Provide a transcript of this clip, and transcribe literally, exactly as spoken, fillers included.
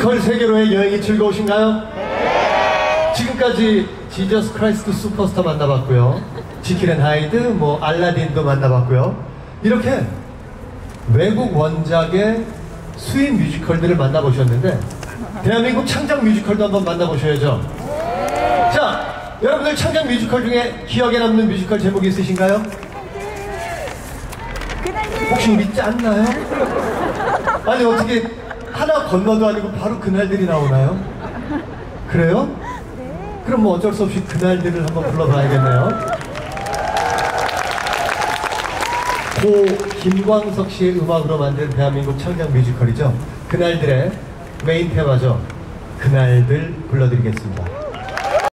뮤지컬 세계로의 여행이 즐거우신가요? 네! 지금까지 지저스 크라이스트 슈퍼스타 만나봤고요, 지킬 앤 하이드, 뭐 알라딘도 만나봤고요. 이렇게 외국 원작의 수입 뮤지컬들을 만나보셨는데 대한민국 창작 뮤지컬도 한번 만나보셔야죠. 네. 자, 여러분들 창작 뮤지컬 중에 기억에 남는 뮤지컬 제목이 있으신가요? 혹시 우리 짰나요? 아니 어떻게 하나 건너도 아니고 바로 그날들이 나오나요? 그래요? 그럼 뭐 어쩔 수 없이 그날들을 한번 불러봐야겠네요. 고 김광석 씨의 음악으로 만든 대한민국 창작 뮤지컬이죠. 그날들의 메인 테마죠. 그날들 불러드리겠습니다.